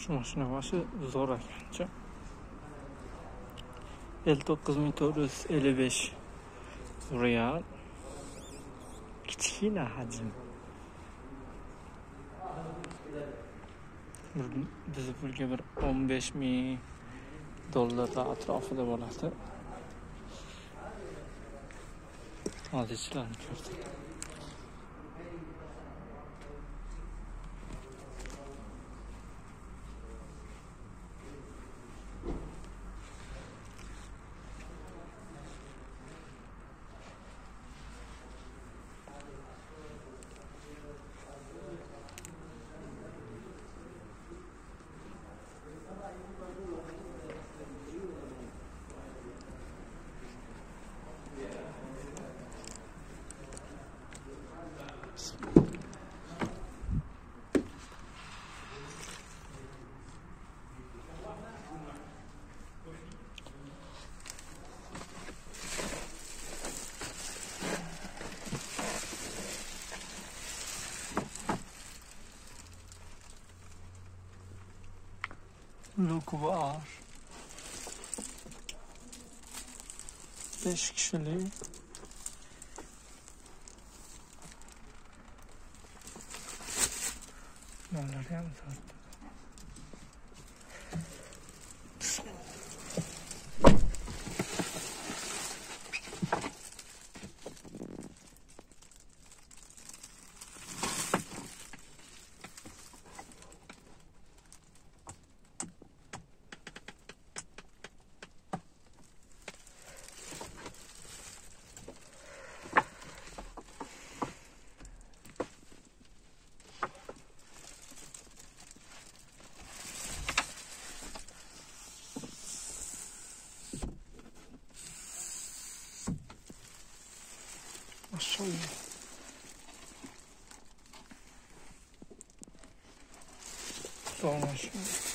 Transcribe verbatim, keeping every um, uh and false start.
Şu mashina başı zo'r ekancha. ellik to'qqiz ming to'rt yuz ellik besh real. Kichkina hajm. Biz pulga bir o'n besh ming dollarlar atrofida bo'ladi. Hozirchilarni ko'rdim. Luk var. Beş kişilik. Neler yaptı? Maşallah. Sonra şimdi.